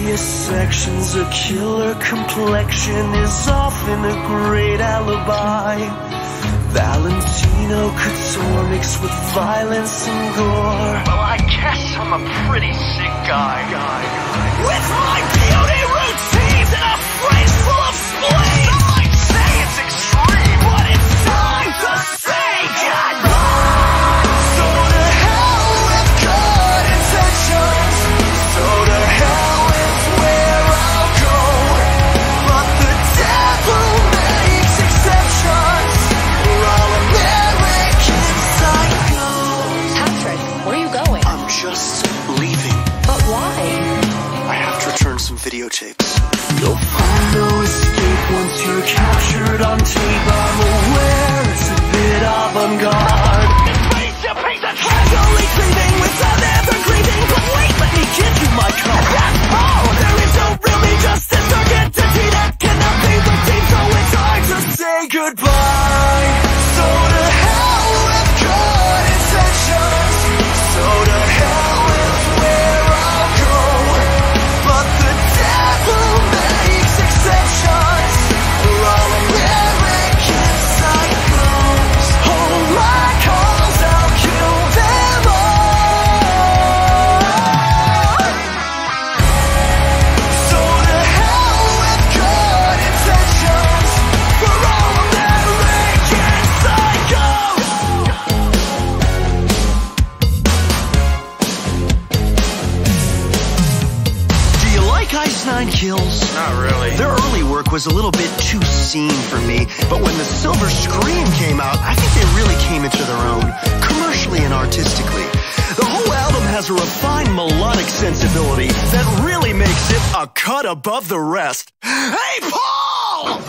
wealthiest sections. A killer complexion is often a great alibi. Valentino couture mixed with violence and gore. Well, I guess I'm a pretty sick guy. With my beauty routines and a phrase full of spleens. Some might say it's extreme, but it's time to say goodbye. So to hell with good intentions. So to hell with where I'll go. But the devil makes exceptions for all American psychos. Patrick, where are you going? I'm just leaving. But why? I have to return some videotapes. You'll find no escape once you're captured on tape. I'm aware it's a bit avant-garde. This piece of trash. Casually cleaving without ever grieving. But wait, let me give you my code. That's all. There is no really justice or entity that cannot be redeemed. So it's hard to say goodbye. So to hell with good intentions. So to hell with where I'll go. But the devil makes exceptions for all American psychos. Hold my calls, I'll kill them all. So to hell with good intentions for all American psychos. Do you like Ice Nine Kills? Not really. Their early work was a little bit too seen for me, but when the Silver Screen came out, I think they really came into their own, commercially and artistically. The whole album has a refined melodic sensibility that really makes it a cut above the rest. Hey, Paul!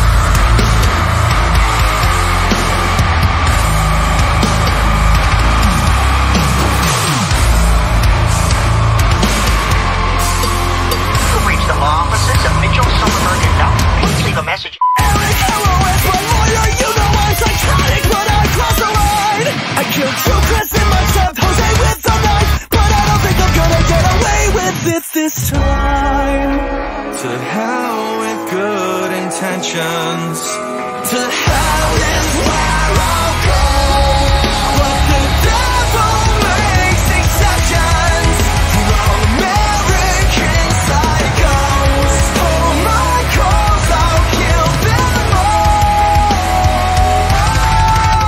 Reach the law offices of Mitchell, Summerberg, and Dow. Please leave a message. Eric LOS, my lawyer, you know I'm psychotic, but I cross the line. I killed two Chris and myself, Jose with a knife, but I don't think I'm gonna get away with it this time. To hell with good intentions. To hell is where I'll go. But the devil makes exceptions for all American psychos. Hold my calls, I'll kill them all.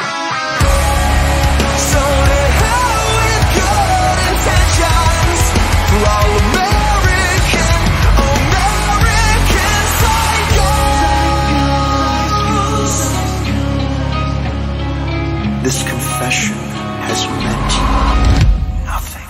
So to hell with good intentions for all American psychos. This confession has meant nothing.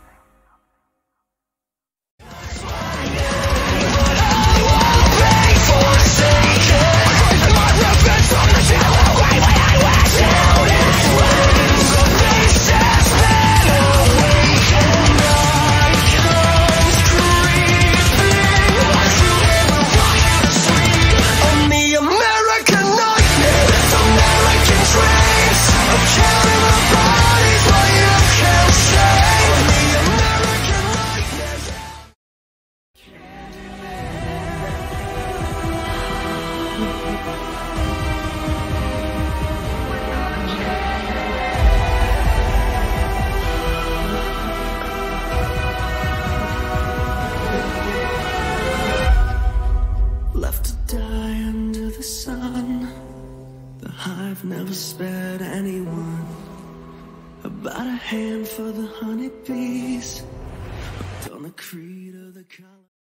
On the American nightmare, it's American dreams. I'm counting the bodies while you can't shame. The American nightmare. Left to die under the sun. The hive never spared anyone. About a hand for the honeybees. Hooked on the creed of the colony.